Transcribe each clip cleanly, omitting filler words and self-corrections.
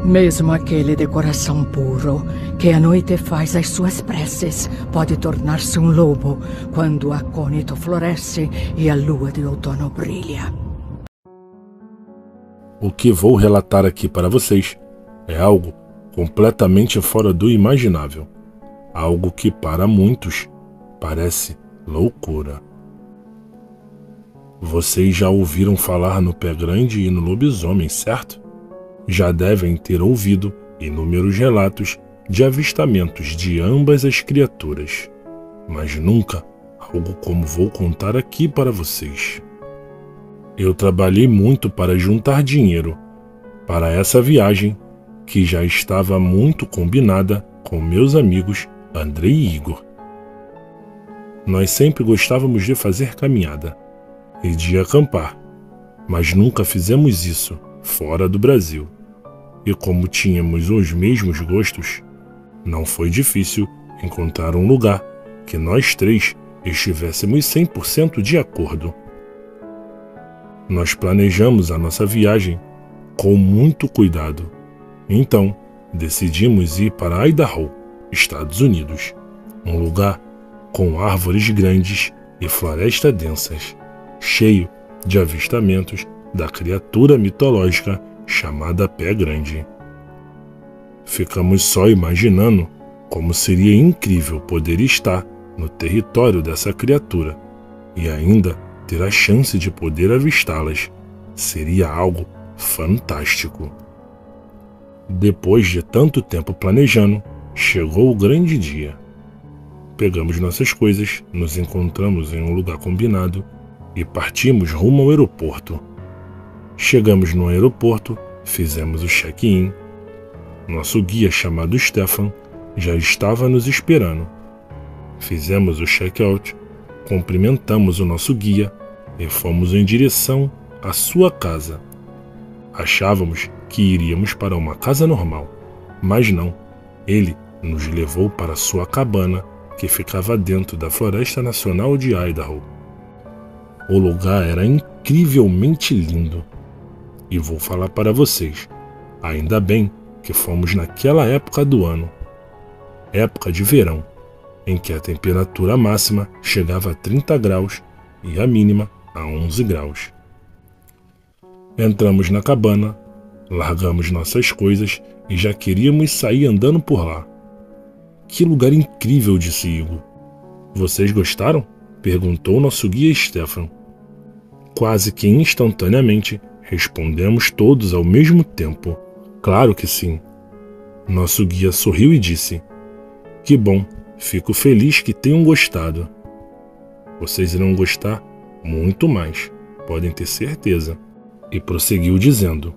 Mesmo aquele de coração puro, que à noite faz as suas preces, pode tornar-se um lobo quando o acônito floresce e a lua de outono brilha. O que vou relatar aqui para vocês é algo completamente fora do imaginável. Algo que para muitos parece loucura. Vocês já ouviram falar no Pé Grande e no lobisomem, certo? Já devem ter ouvido inúmeros relatos de avistamentos de ambas as criaturas, mas nunca algo como vou contar aqui para vocês. Eu trabalhei muito para juntar dinheiro para essa viagem que já estava muito combinada com meus amigos Andrei e Igor. Nós sempre gostávamos de fazer caminhada e de acampar, mas nunca fizemos isso fora do Brasil. E como tínhamos os mesmos gostos, não foi difícil encontrar um lugar que nós três estivéssemos 100% de acordo. Nós planejamos a nossa viagem com muito cuidado. Então, decidimos ir para Idaho, Estados Unidos, um lugar com árvores grandes e florestas densas, cheio de avistamentos da criatura mitológica chamada Pé Grande. Ficamos só imaginando como seria incrível poder estar no território dessa criatura e ainda ter a chance de poder avistá-las. Seria algo fantástico. Depois de tanto tempo planejando, chegou o grande dia. Pegamos nossas coisas, nos encontramos em um lugar combinado e partimos rumo ao aeroporto. Chegamos no aeroporto, fizemos o check-in. Nosso guia, chamado Stefan, já estava nos esperando. Fizemos o check-out, cumprimentamos o nosso guia e fomos em direção à sua casa. Achávamos que iríamos para uma casa normal, mas não. Ele nos levou para sua cabana, que ficava dentro da Floresta Nacional de Idaho. O lugar era incrivelmente lindo. E vou falar para vocês, ainda bem que fomos naquela época do ano, época de verão, em que a temperatura máxima chegava a 30 graus e a mínima a 11 graus. Entramos na cabana, largamos nossas coisas e já queríamos sair andando por lá. Que lugar incrível, disse Igor. Vocês gostaram? Perguntou nosso guia Stefan. Quase que instantaneamente, respondemos todos ao mesmo tempo. Claro que sim. Nosso guia sorriu e disse: que bom, fico feliz que tenham gostado. Vocês irão gostar muito mais, podem ter certeza. E prosseguiu dizendo: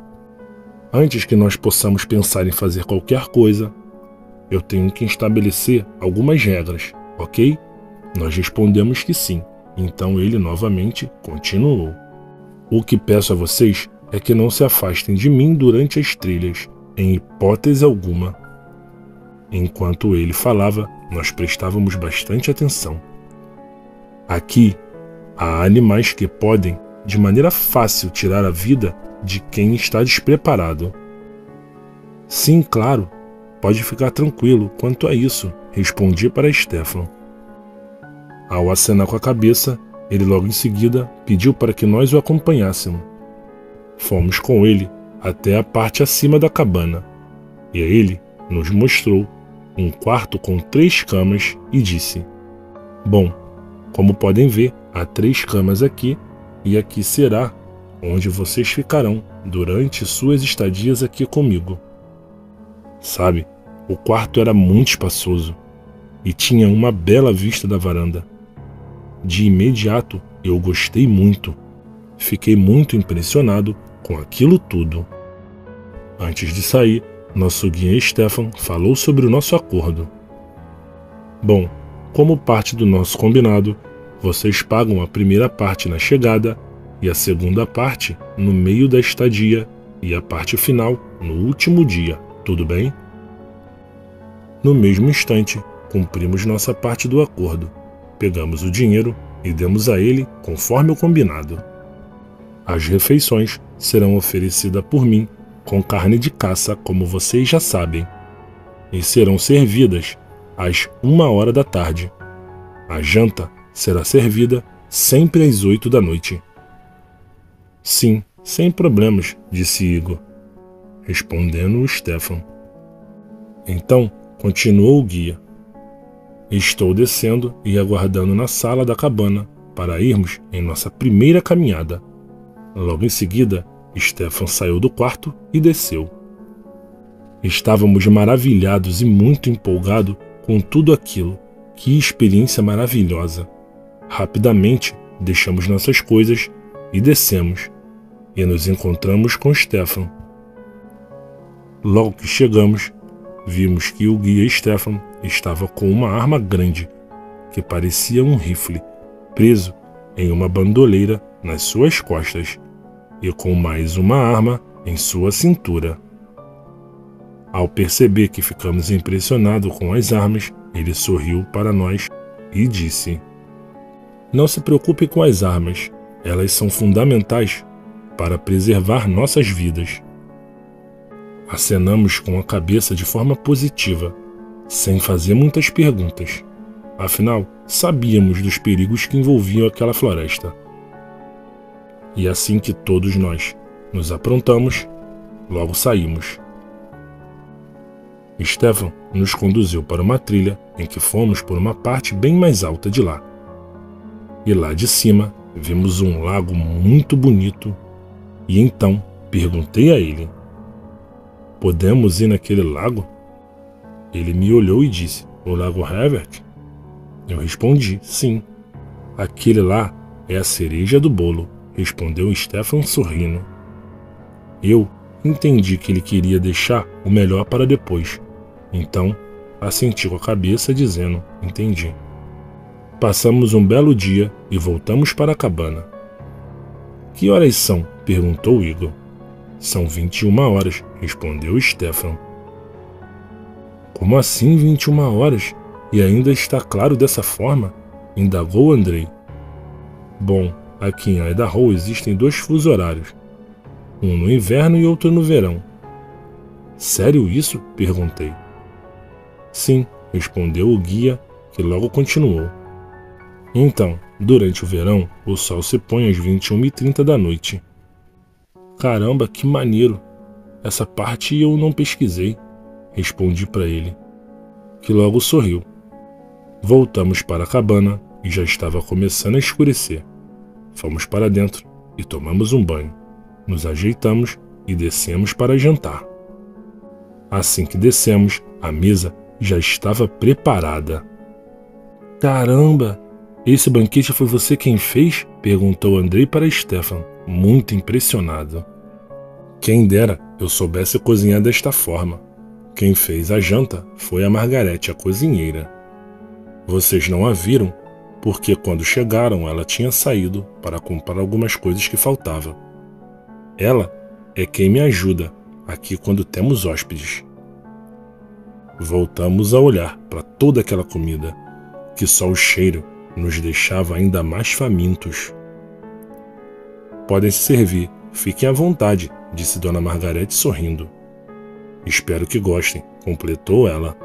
antes que nós possamos pensar em fazer qualquer coisa, eu tenho que estabelecer algumas regras, ok? Nós respondemos que sim. Então ele novamente continuou: o que peço a vocês é que não se afastem de mim durante as trilhas, em hipótese alguma. Enquanto ele falava, nós prestávamos bastante atenção. Aqui, há animais que podem, de maneira fácil, tirar a vida de quem está despreparado. Sim, claro, pode ficar tranquilo quanto a isso, respondi para Stefan. Ao acenar com a cabeça, ele logo em seguida pediu para que nós o acompanhássemos. Fomos com ele até a parte acima da cabana, e ele nos mostrou um quarto com 3 camas e disse: bom, como podem ver, há 3 camas aqui, e aqui será onde vocês ficarão durante suas estadias aqui comigo. Sabe, o quarto era muito espaçoso e tinha uma bela vista da varanda. De imediato eu gostei muito. Fiquei muito impressionado com aquilo tudo. Antes de sair, nosso guia Stefan falou sobre o nosso acordo. Bom, como parte do nosso combinado, vocês pagam a primeira parte na chegada e a segunda parte no meio da estadia e a parte final no último dia, tudo bem? No mesmo instante, cumprimos nossa parte do acordo. Pegamos o dinheiro e demos a ele conforme o combinado. As refeições serão oferecidas por mim com carne de caça, como vocês já sabem, e serão servidas às 1h da tarde. A janta será servida sempre às 8 da noite. Sim, sem problemas, disse Igor, respondendo o Stefan. Então, continuou o guia. Estou descendo e aguardando na sala da cabana para irmos em nossa primeira caminhada. Logo em seguida, Stefan saiu do quarto e desceu. Estávamos maravilhados e muito empolgados com tudo aquilo. Que experiência maravilhosa! Rapidamente, deixamos nossas coisas e descemos, e nos encontramos com Stefan. Logo que chegamos, vimos que o guia Stefan estava com uma arma grande, que parecia um rifle, preso em uma bandoleira nas suas costas, e com mais uma arma em sua cintura. Ao perceber que ficamos impressionados com as armas, ele sorriu para nós e disse: Não se preocupe com as armas, elas são fundamentais para preservar nossas vidas. Acenamos com a cabeça de forma positiva, sem fazer muitas perguntas. Afinal, sabíamos dos perigos que envolviam aquela floresta. E assim que todos nós nos aprontamos, logo saímos. Stefan nos conduziu para uma trilha em que fomos por uma parte bem mais alta de lá. E lá de cima vimos um lago muito bonito, e então perguntei a ele: Podemos ir naquele lago? Ele me olhou e disse: O Lago Havert? Eu respondi: Sim. Aquele lá é a cereja do bolo, respondeu Stefan sorrindo. Eu entendi que ele queria deixar o melhor para depois. Então, assenti com a cabeça dizendo: Entendi. Passamos um belo dia e voltamos para a cabana. Que horas são? Perguntou Igor. São 21 horas, respondeu Stefan. Como assim 21 horas? E ainda está claro dessa forma? Indagou Andrei. Bom, aqui em Idaho existem 2 fusos horários. Um no inverno e outro no verão. Sério isso? Perguntei. Sim, respondeu o guia, que logo continuou. Então, durante o verão, o sol se põe às 21h30 da noite. Caramba, que maneiro! Essa parte eu não pesquisei, respondi para ele, que logo sorriu. Voltamos para a cabana e já estava começando a escurecer. Fomos para dentro e tomamos um banho. Nos ajeitamos e descemos para jantar. Assim que descemos, a mesa já estava preparada. Caramba! Esse banquete foi você quem fez? Perguntou Andrei para Stefan, muito impressionado. Quem dera eu soubesse cozinhar desta forma. Quem fez a janta foi a Margarete, a cozinheira. Vocês não a viram, porque quando chegaram ela tinha saído para comprar algumas coisas que faltavam. Ela é quem me ajuda aqui quando temos hóspedes. Voltamos a olhar para toda aquela comida, que só o cheiro nos deixava ainda mais famintos. Podem se servir, fiquem à vontade, disse Dona Margarete sorrindo. Espero que gostem, completou ela.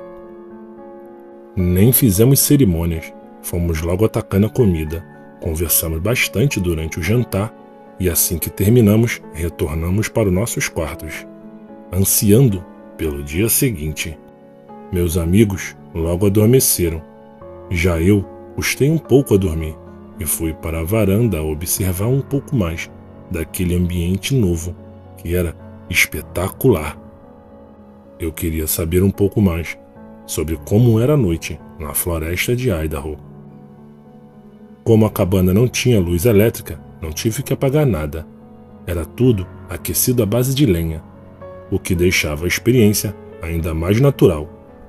Nem fizemos cerimônias, fomos logo atacando a comida, conversamos bastante durante o jantar e assim que terminamos, retornamos para os nossos quartos, ansiando pelo dia seguinte. Meus amigos logo adormeceram. Já eu custei um pouco a dormir e fui para a varanda observar um pouco mais daquele ambiente novo, que era espetacular. Eu queria saber um pouco mais sobre como era a noite na floresta de Idaho. Como a cabana não tinha luz elétrica, não tive que apagar nada. Era tudo aquecido à base de lenha, o que deixava a experiência ainda mais natural.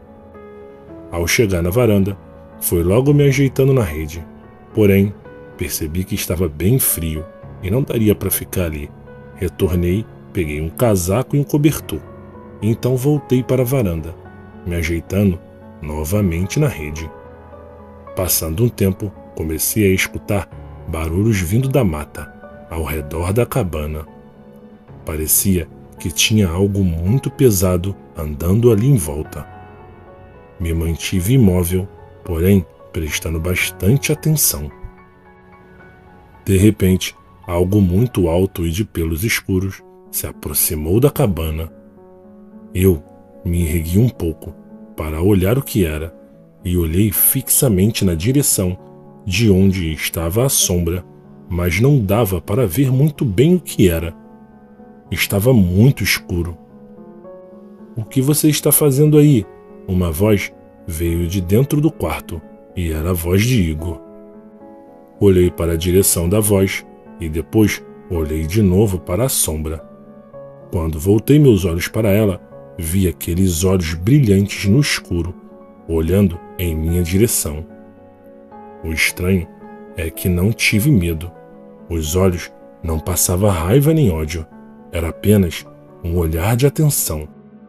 Ao chegar na varanda, fui logo me ajeitando na rede. Porém, percebi que estava bem frio e não daria para ficar ali. Retornei, peguei um casaco e um cobertor. Então voltei para a varanda, me ajeitando novamente na rede. Passando um tempo, comecei a escutar barulhos vindo da mata, ao redor da cabana. Parecia que tinha algo muito pesado andando ali em volta. Me mantive imóvel, porém prestando bastante atenção. De repente, algo muito alto e de pelos escuros se aproximou da cabana. Eu me ergui um pouco para olhar o que era e olhei fixamente na direção de onde estava a sombra, mas não dava para ver muito bem o que era. Estava muito escuro. "O que você está fazendo aí?" Uma voz veio de dentro do quarto e era a voz de Igor. Olhei para a direção da voz e depois olhei de novo para a sombra. Quando voltei meus olhos para ela, vi aqueles olhos brilhantes no escuro, olhando em minha direção. O estranho é que não tive medo. Os olhos não passavam raiva nem ódio. Era apenas um olhar de atenção.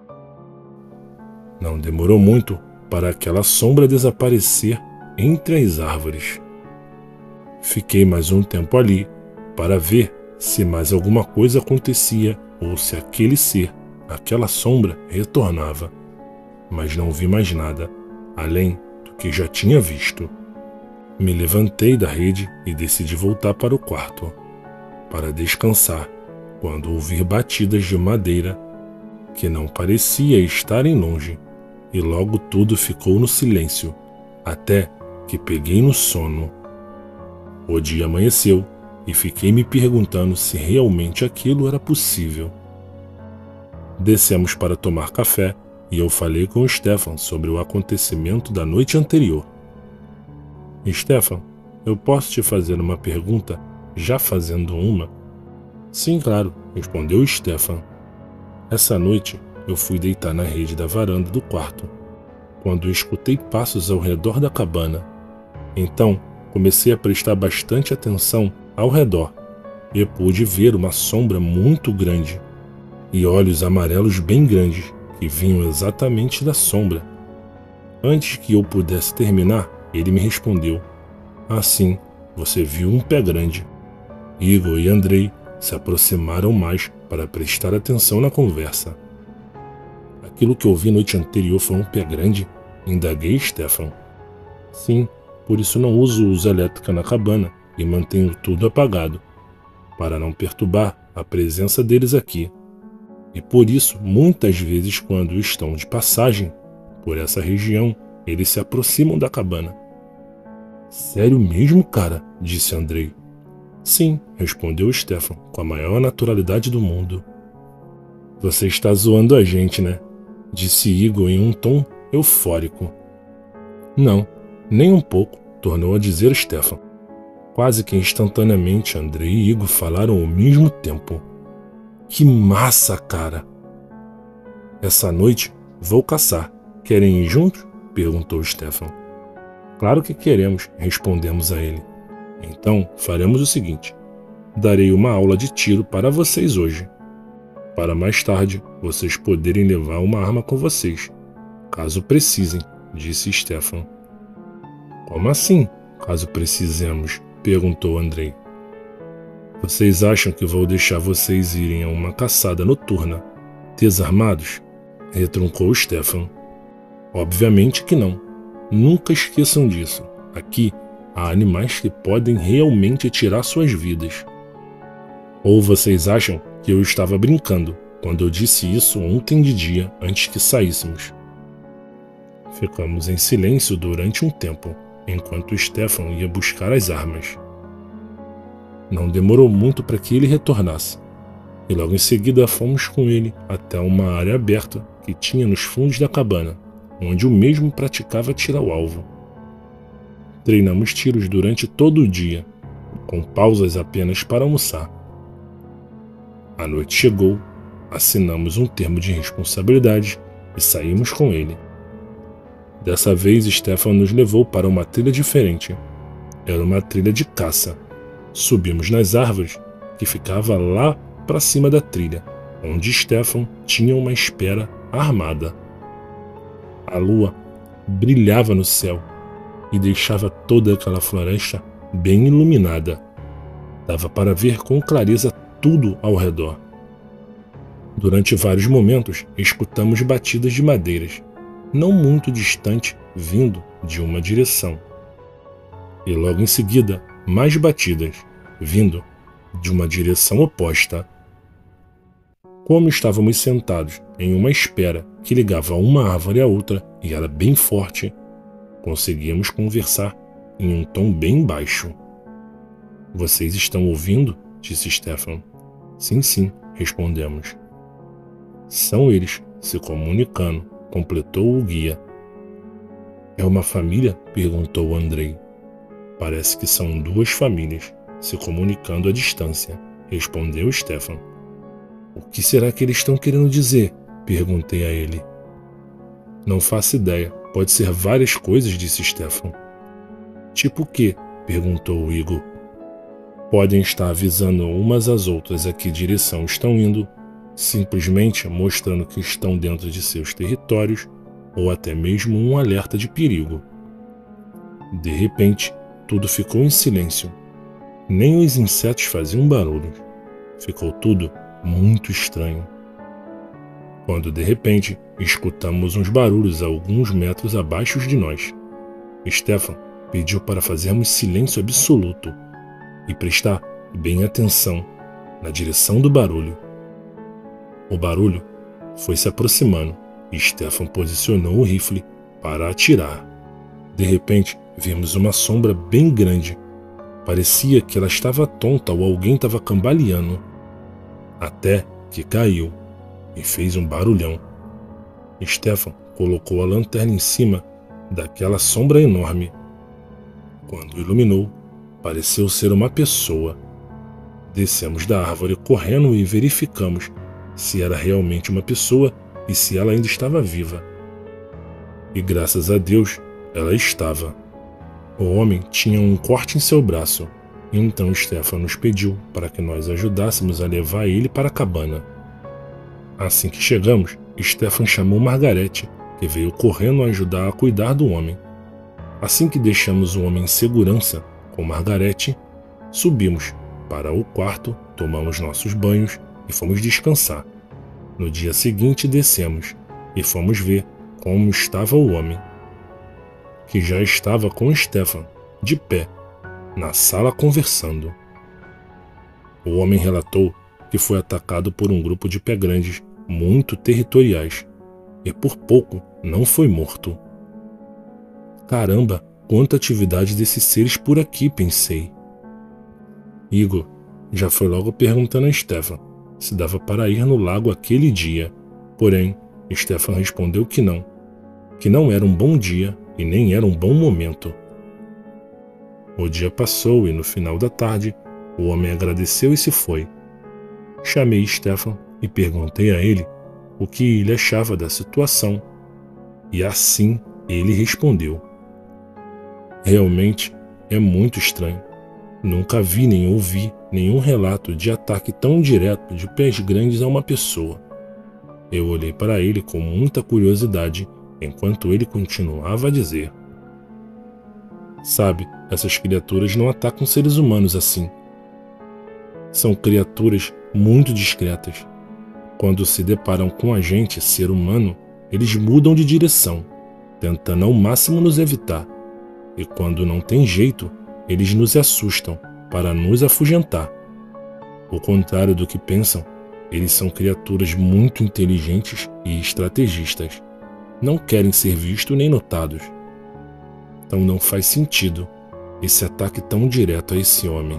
Não demorou muito para aquela sombra desaparecer entre as árvores. Fiquei mais um tempo ali para ver se mais alguma coisa acontecia ou se aquele ser, aquela sombra, retornava. Mas não vi mais nada, além do que já tinha visto. Me levantei da rede e decidi voltar para o quarto, para descansar, quando ouvi batidas de madeira que não parecia estarem longe, e logo tudo ficou no silêncio, até que peguei no sono. O dia amanheceu e fiquei me perguntando se realmente aquilo era possível. Descemos para tomar café e eu falei com o Stefan sobre o acontecimento da noite anterior. "Stefan, eu posso te fazer uma pergunta, já fazendo uma?" "Sim, claro", respondeu Stefan. "Essa noite eu fui deitar na rede da varanda do quarto, quando escutei passos ao redor da cabana. Então comecei a prestar bastante atenção ao redor e pude ver uma sombra muito grande e olhos amarelos bem grandes que vinham exatamente da sombra. Antes que eu pudesse terminar, ele me respondeu: 'Ah, sim, você viu um pé grande.'" Igor e Andrei se aproximaram mais para prestar atenção na conversa. "Aquilo que eu vi noite anterior foi um pé grande?" indaguei Stefan. "Sim, por isso não uso luz elétrica na cabana e mantenho tudo apagado, para não perturbar a presença deles aqui. E por isso, muitas vezes, quando estão de passagem por essa região, eles se aproximam da cabana." "Sério mesmo, cara?" disse Andrei. "Sim", respondeu Stefan com a maior naturalidade do mundo. "Você está zoando a gente, né?" disse Igor em um tom eufórico. "Não, nem um pouco", tornou a dizer Stefan. Quase que instantaneamente, Andrei e Igor falaram ao mesmo tempo. "Que massa, cara!" "Essa noite vou caçar. Querem ir juntos?" perguntou Stefan. "Claro que queremos", respondemos a ele. "Então faremos o seguinte: darei uma aula de tiro para vocês hoje, para mais tarde vocês poderem levar uma arma com vocês, caso precisem", disse Stefan. "Como assim, caso precisemos?" perguntou Andrei. "Vocês acham que vou deixar vocês irem a uma caçada noturna, desarmados?" retruncou Stefan. "Obviamente que não. Nunca esqueçam disso. Aqui há animais que podem realmente tirar suas vidas." "Ou vocês acham que eu estava brincando quando eu disse isso ontem de dia antes que saíssemos?" Ficamos em silêncio durante um tempo, enquanto Stefan ia buscar as armas. Não demorou muito para que ele retornasse, e logo em seguida fomos com ele até uma área aberta que tinha nos fundos da cabana, onde o mesmo praticava tiro ao alvo. Treinamos tiros durante todo o dia, com pausas apenas para almoçar. A noite chegou, assinamos um termo de responsabilidade e saímos com ele. Dessa vez, Stefan nos levou para uma trilha diferente. Era uma trilha de caça. Subimos nas árvores que ficava lá para cima da trilha, onde Stefan tinha uma espera armada. A lua brilhava no céu e deixava toda aquela floresta bem iluminada. Dava para ver com clareza tudo ao redor. Durante vários momentos, escutamos batidas de madeiras, não muito distante, vindo de uma direção. E logo em seguida, mais batidas, vindo de uma direção oposta. Como estávamos sentados em uma espera que ligava uma árvore à outra e era bem forte, conseguíamos conversar em um tom bem baixo. "Vocês estão ouvindo?" disse Stefan. "Sim, sim", respondemos. "São eles se comunicando", completou o guia. "É uma família?" perguntou Andrei. "Parece que são duas famílias se comunicando à distância", respondeu Stefan. "O que será que eles estão querendo dizer?" perguntei a ele. "Não faço ideia. Pode ser várias coisas", disse Stefan. "Tipo o quê?" perguntou Igor. "Podem estar avisando umas às outras a que direção estão indo, simplesmente mostrando que estão dentro de seus territórios, ou até mesmo um alerta de perigo." De repente, tudo ficou em silêncio. Nem os insetos faziam barulho. Ficou tudo muito estranho. Quando de repente escutamos uns barulhos a alguns metros abaixo de nós. Stefan pediu para fazermos silêncio absoluto e prestar bem atenção na direção do barulho. O barulho foi se aproximando e Stefan posicionou o rifle para atirar. De repente, vimos uma sombra bem grande. Parecia que ela estava tonta ou alguém estava cambaleando. Até que caiu e fez um barulhão. Stefan colocou a lanterna em cima daquela sombra enorme. Quando iluminou, pareceu ser uma pessoa. Descemos da árvore correndo e verificamos se era realmente uma pessoa e se ela ainda estava viva. E graças a Deus, ela estava. O homem tinha um corte em seu braço, então Stefan nos pediu para que nós ajudássemos a levar ele para a cabana. Assim que chegamos, Stefan chamou Margarete, que veio correndo a ajudar a cuidar do homem. Assim que deixamos o homem em segurança com Margarete, subimos para o quarto, tomamos nossos banhos e fomos descansar. No dia seguinte descemos e fomos ver como estava o homem, que já estava com Stefan, de pé, na sala conversando. O homem relatou que foi atacado por um grupo de pé-grandes muito territoriais e por pouco não foi morto. Caramba, quanta atividade desses seres por aqui, pensei. Igor já foi logo perguntando a Stefan se dava para ir no lago aquele dia, porém Stefan respondeu que não era um bom dia e nem era um bom momento. O dia passou e no final da tarde o homem agradeceu e se foi. Chamei Stefan e perguntei a ele o que ele achava da situação, e assim ele respondeu: "Realmente é muito estranho. Nunca vi nem ouvi nenhum relato de ataque tão direto de pés grandes a uma pessoa." Eu olhei para ele com muita curiosidade enquanto ele continuava a dizer: "Sabe, essas criaturas não atacam seres humanos assim. São criaturas muito discretas. Quando se deparam com a gente, ser humano, eles mudam de direção, tentando ao máximo nos evitar. E quando não tem jeito, eles nos assustam para nos afugentar. Ao contrário do que pensam, eles são criaturas muito inteligentes e estrategistas. Não querem ser vistos nem notados. Então não faz sentido esse ataque tão direto a esse homem."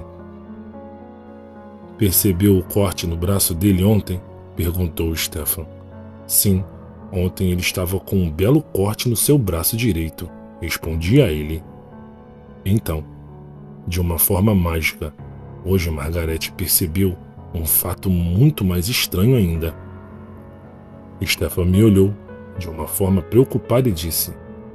"Percebeu o corte no braço dele ontem?" perguntou Stefan. "Sim, ontem ele estava com um belo corte no seu braço direito", respondi a ele. Então, de uma forma mágica, hoje Margarete percebeu um fato muito mais estranho ainda. Stefan me olhou de uma forma preocupada e disse: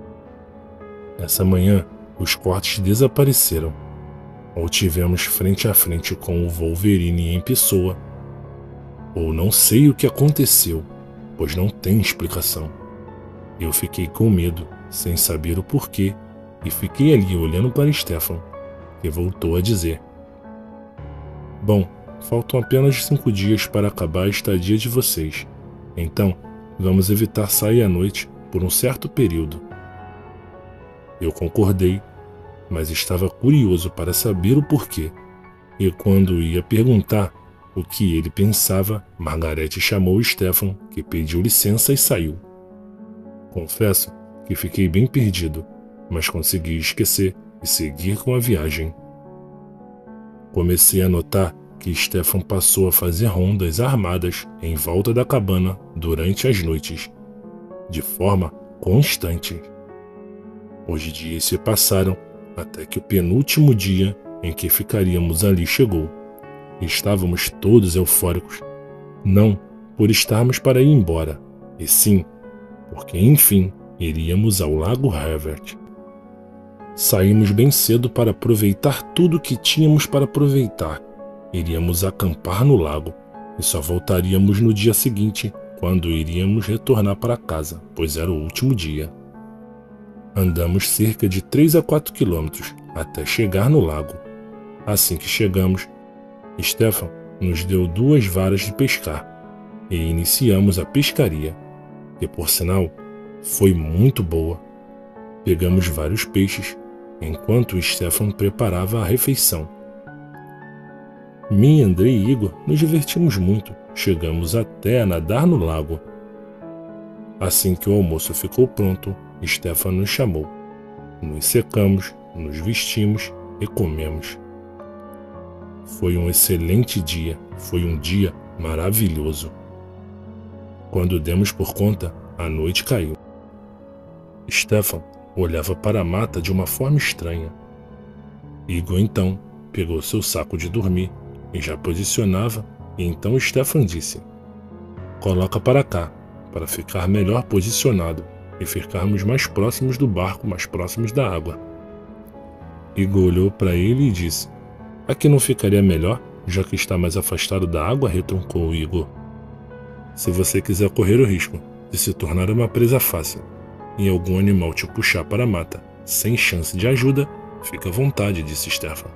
"Essa manhã, os cortes desapareceram. Ou tivemos frente a frente com o Wolverine em pessoa, ou não sei o que aconteceu, pois não tem explicação." Eu fiquei com medo, sem saber o porquê, e fiquei ali olhando para Stefan, que voltou a dizer: "Bom, faltam apenas 5 dias para acabar a estadia de vocês. Então, vamos evitar sair à noite por um certo período. Eu concordei, mas estava curioso para saber o porquê. E quando ia perguntar o que ele pensava, Margarete chamou Stefan, que pediu licença e saiu. Confesso que fiquei bem perdido, mas consegui esquecer e seguir com a viagem. Comecei a notar que Stefan passou a fazer rondas armadas em volta da cabana durante as noites, de forma constante. Os dias se passaram até que o penúltimo dia em que ficaríamos ali chegou. Estávamos todos eufóricos, não por estarmos para ir embora, e sim porque enfim iríamos ao Lago Herbert. Saímos bem cedo para aproveitar tudo o que tínhamos para aproveitar. Iríamos acampar no lago e só voltaríamos no dia seguinte, quando iríamos retornar para casa, pois era o último dia. Andamos cerca de 3 a 4 quilômetros até chegar no lago. Assim que chegamos, Stefan nos deu 2 varas de pescar e iniciamos a pescaria, que por sinal foi muito boa. Pegamos vários peixes enquanto Stefan preparava a refeição. Mim, Andrei e Igor nos divertimos muito, chegamos até a nadar no lago. Assim que o almoço ficou pronto, Stefan nos chamou. Nos secamos, nos vestimos e comemos. Foi um excelente dia, foi um dia maravilhoso. Quando demos por conta, a noite caiu. Stefan olhava para a mata de uma forma estranha. Igor então pegou seu saco de dormir e já posicionava, e então Stefan disse: "Coloca para cá, para ficar melhor posicionado e ficarmos mais próximos do barco, mais próximos da água." Igor olhou para ele e disse: "Aqui não ficaria melhor, já que está mais afastado da água?" Retrucou Igor. "Se você quiser correr o risco de se tornar uma presa fácil e algum animal te puxar para a mata sem chance de ajuda, fica à vontade", disse Stefan.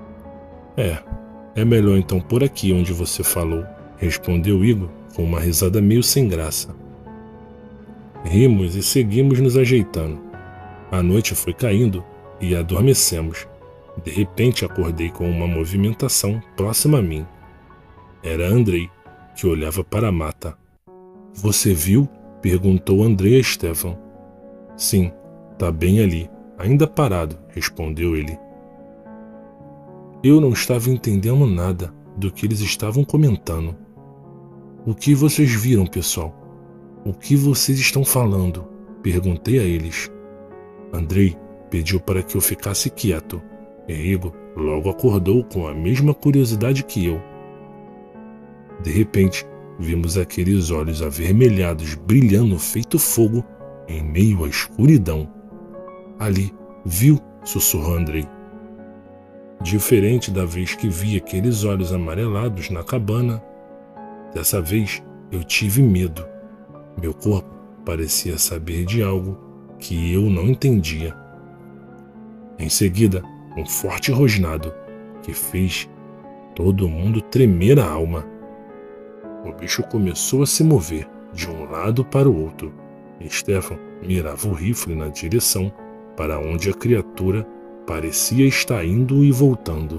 É melhor então por aqui onde você falou", respondeu Igor com uma risada meio sem graça. Rimos e seguimos nos ajeitando. A noite foi caindo e adormecemos. De repente acordei com uma movimentação próxima a mim. Era Andrei, que olhava para a mata. "Você viu?" perguntou Andrei a Stefan. "Sim, tá bem ali, ainda parado", respondeu ele. Eu não estava entendendo nada do que eles estavam comentando. "O que vocês viram, pessoal? O que vocês estão falando?" perguntei a eles. Andrei pediu para que eu ficasse quieto, e Igor logo acordou com a mesma curiosidade que eu. De repente, vimos aqueles olhos avermelhados brilhando feito fogo em meio à escuridão. "Ali, viu?" sussurrou Andrei. Diferente da vez que vi aqueles olhos amarelados na cabana, dessa vez eu tive medo. Meu corpo parecia saber de algo que eu não entendia. Em seguida, um forte rosnado que fez todo mundo tremer a alma. O bicho começou a se mover de um lado para o outro, e Stefan mirava o rifle na direção para onde a criatura parecia estar indo e voltando.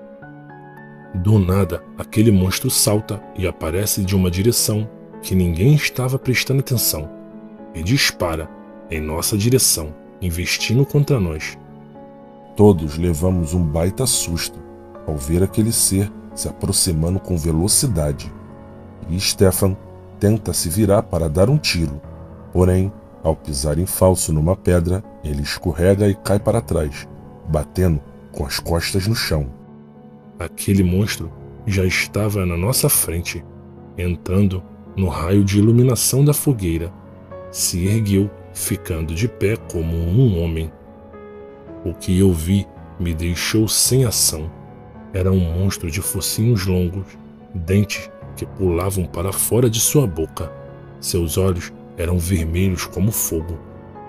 Do nada, aquele monstro salta e aparece de uma direção que ninguém estava prestando atenção, e dispara em nossa direção, investindo contra nós. Todos levamos um baita susto ao ver aquele ser se aproximando com velocidade, e Stefan tenta se virar para dar um tiro, porém, ao pisar em falso numa pedra, ele escorrega e cai para trás, batendo com as costas no chão. Aquele monstro já estava na nossa frente, entrando no raio de iluminação da fogueira. Se ergueu, ficando de pé como um homem. O que eu vi me deixou sem ação. Era um monstro de focinhos longos, dentes que pulavam para fora de sua boca. Seus olhos eram vermelhos como fogo.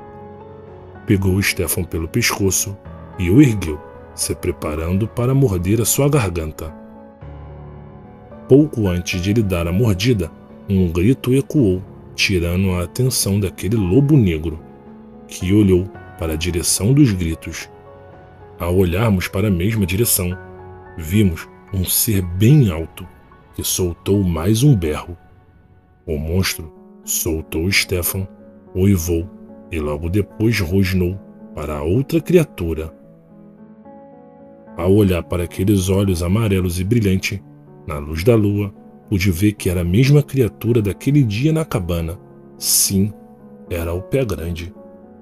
Pegou Stefan pelo pescoço e o ergueu, se preparando para morder a sua garganta. pouco antes de ele dar a mordida, um grito ecoou, tirando a atenção daquele lobo negro, que olhou para a direção dos gritos. Ao olharmos para a mesma direção, vimos um ser bem alto, que soltou mais um berro. O monstro soltou Stefan, uivou e logo depois rosnou para a outra criatura. Ao olhar para aqueles olhos amarelos e brilhantes, na luz da lua, pude ver que era a mesma criatura daquele dia na cabana. Sim, era o Pé Grande.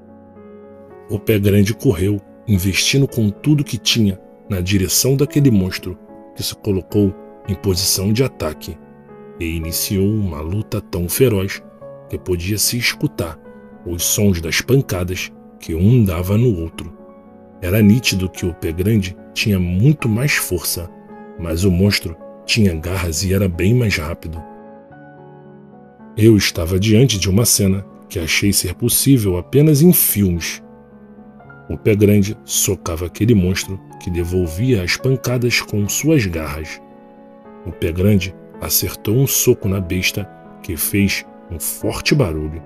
O Pé Grande correu, investindo com tudo que tinha na direção daquele monstro, que se colocou em posição de ataque e iniciou uma luta tão feroz que podia se escutar os sons das pancadas que um dava no outro. Era nítido que o Pé Grande tinha muito mais força, mas o monstro tinha garras e era bem mais rápido. Eu estava diante de uma cena que achei ser possível apenas em filmes. O Pé Grande socava aquele monstro que devolvia as pancadas com suas garras. O Pé Grande acertou um soco na besta que fez um forte barulho.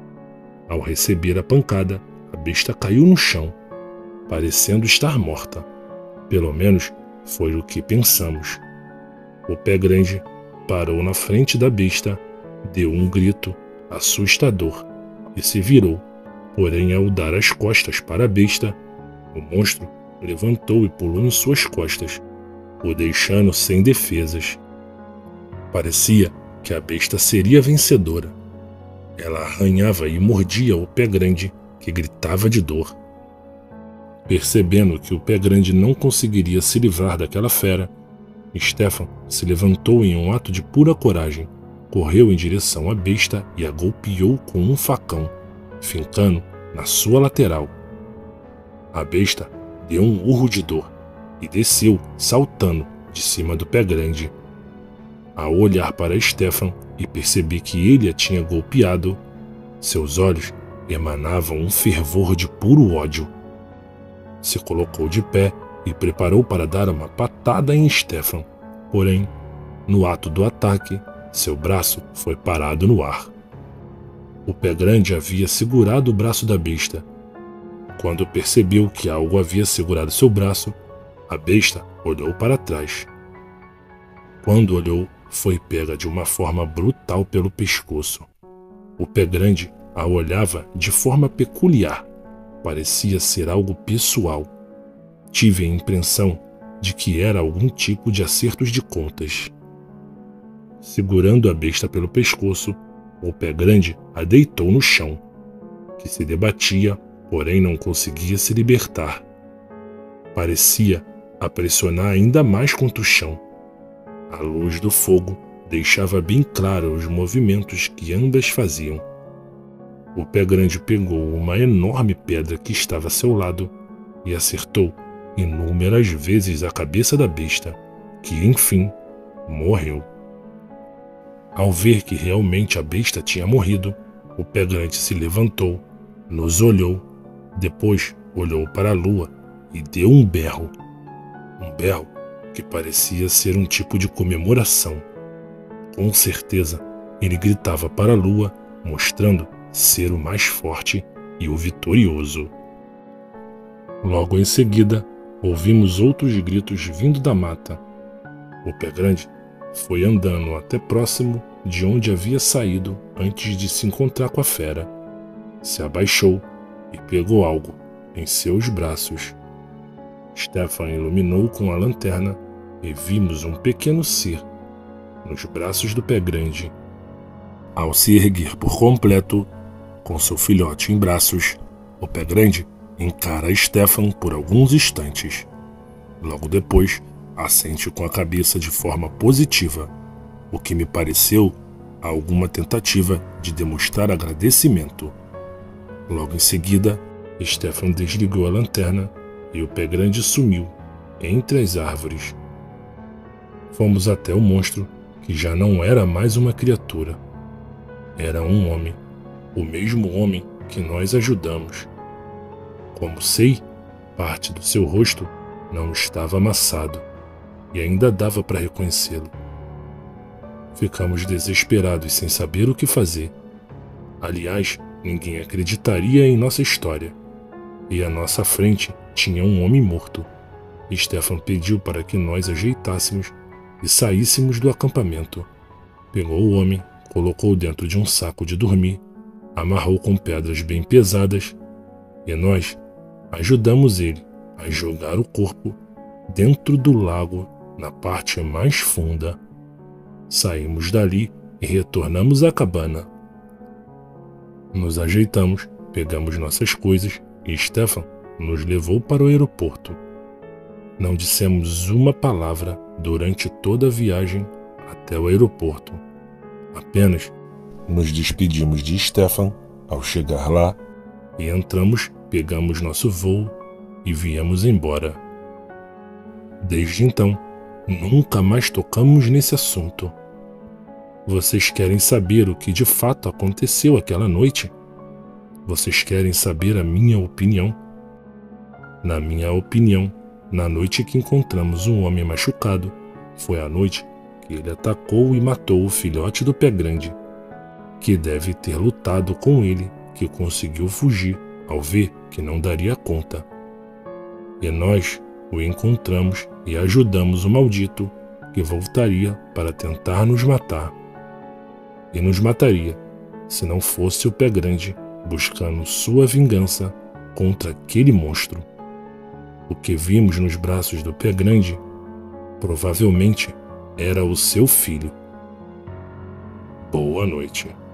Ao receber a pancada, a besta caiu no chão, parecendo estar morta. Pelo menos foi o que pensamos. O Pé Grande parou na frente da besta, deu um grito assustador e se virou. Porém, ao dar as costas para a besta, o monstro levantou e pulou em suas costas, o deixando sem defesas. Parecia que a besta seria vencedora. Ela arranhava e mordia o Pé Grande, que gritava de dor. Percebendo que o Pé Grande não conseguiria se livrar daquela fera, Stefan se levantou em um ato de pura coragem, correu em direção à besta e a golpeou com um facão, fincando na sua lateral. A besta deu um urro de dor e desceu, saltando de cima do Pé Grande. Ao olhar para Stefan e perceber que ele a tinha golpeado, seus olhos emanavam um fervor de puro ódio. Se colocou de pé e preparou para dar uma patada em Stefan. Porém, no ato do ataque, seu braço foi parado no ar. O Pé Grande havia segurado o braço da besta. Quando percebeu que algo havia segurado seu braço, a besta olhou para trás. Quando olhou, foi pega de uma forma brutal pelo pescoço. O Pé Grande a olhava de forma peculiar. Parecia ser algo pessoal. Tive a impressão de que era algum tipo de acertos de contas. Segurando a besta pelo pescoço, o Pé Grande a deitou no chão, que se debatia, porém não conseguia se libertar. Parecia a pressionar ainda mais contra o chão. A luz do fogo deixava bem claro os movimentos que ambas faziam. O Pé Grande pegou uma enorme pedra que estava a seu lado e acertou inúmeras vezes a cabeça da besta, que, enfim, morreu. Ao ver que realmente a besta tinha morrido, o Pé Grande se levantou, nos olhou, depois olhou para a lua e deu um berro. Um berro que parecia ser um tipo de comemoração. Com certeza, ele gritava para a lua, mostrando ser o mais forte e o vitorioso. Logo em seguida, ouvimos outros gritos vindo da mata. O Pé Grande foi andando até próximo de onde havia saído antes de se encontrar com a fera. Se abaixou e pegou algo em seus braços. Stefan iluminou com a lanterna e vimos um pequeno ser nos braços do Pé Grande. Ao se erguer por completo, com seu filhote em braços, o Pé Grande encara Stefan por alguns instantes. Logo depois, assente com a cabeça de forma positiva, o que me pareceu alguma tentativa de demonstrar agradecimento. Logo em seguida, Stefan desligou a lanterna e o Pé Grande sumiu entre as árvores. Fomos até o monstro, que já não era mais uma criatura. Era um homem, o mesmo homem que nós ajudamos. Como sei, parte do seu rosto não estava amassado e ainda dava para reconhecê-lo. Ficamos desesperados sem saber o que fazer. Aliás, ninguém acreditaria em nossa história. E à nossa frente tinha um homem morto. Stefan pediu para que nós ajeitássemos e saíssemos do acampamento. Pegou o homem, colocou dentro de um saco de dormir, amarrou com pedras bem pesadas e nós ajudamos ele a jogar o corpo dentro do lago na parte mais funda. Saímos dali e retornamos à cabana. Nos ajeitamos, pegamos nossas coisas e Stefan nos levou para o aeroporto. Não dissemos uma palavra durante toda a viagem até o aeroporto. Apenas nos despedimos de Stefan ao chegar lá e entramos, pegamos nosso voo e viemos embora. Desde então, nunca mais tocamos nesse assunto. Vocês querem saber o que de fato aconteceu aquela noite? Vocês querem saber a minha opinião? Na minha opinião, na noite que encontramos um homem machucado, foi a noite que ele atacou e matou o filhote do Pé Grande, que deve ter lutado com ele, que conseguiu fugir ao ver que não daria conta. E nós o encontramos e ajudamos o maldito, que voltaria para tentar nos matar. E nos mataria, se não fosse o Pé Grande buscando sua vingança contra aquele monstro. O que vimos nos braços do Pé Grande provavelmente era o seu filho. Boa noite.